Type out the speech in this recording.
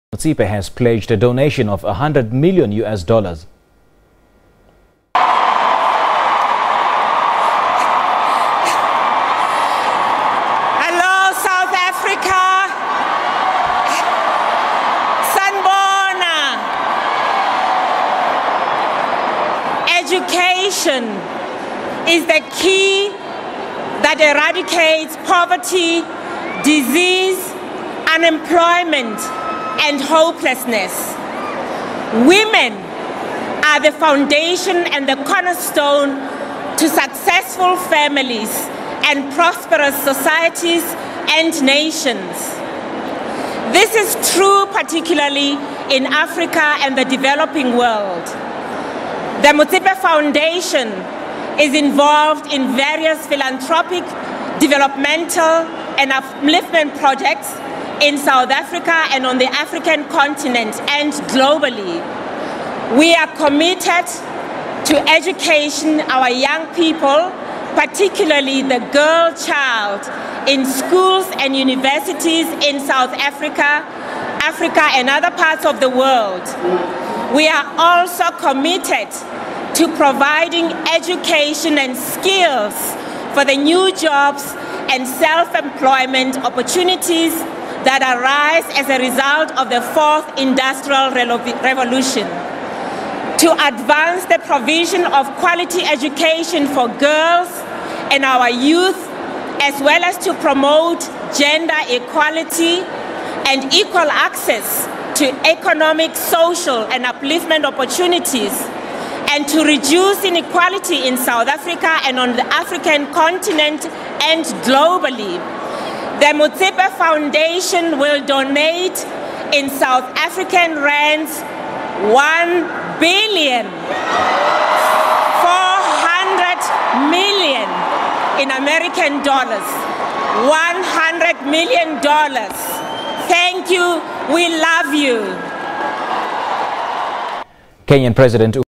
Motsepe has pledged a donation of $100 million. Hello, South Africa. Sanibona. Education is the key that eradicates poverty, disease, unemployment, and hopelessness. Women are the foundation and the cornerstone to successful families and prosperous societies and nations. This is true particularly in Africa and the developing world. The Motsepe Foundation is involved in various philanthropic, developmental, and upliftment projects in South Africa and on the African continent and globally. We are committed to education our young people, particularly the girl child, in schools and universities in South Africa, Africa and other parts of the world. We are also committed to providing education and skills for the new jobs and self-employment opportunities that arise as a result of the fourth industrial revolution, to advance the provision of quality education for girls and our youth, as well as to promote gender equality and equal access to economic, social, and upliftment opportunities, and to reduce inequality in South Africa and on the African continent and globally. The Motsepe Foundation will donate in South African rands 1,400,000,000 in American dollars. $100 million. Thank you. We love you. Kenyan President